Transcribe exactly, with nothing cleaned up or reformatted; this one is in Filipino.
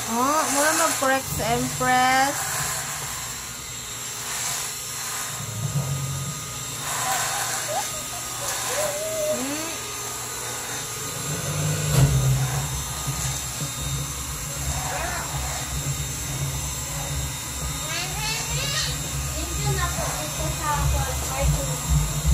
Oh, muna mag-correct sa Empress. Hmm. Dito na po ito sa cartoon.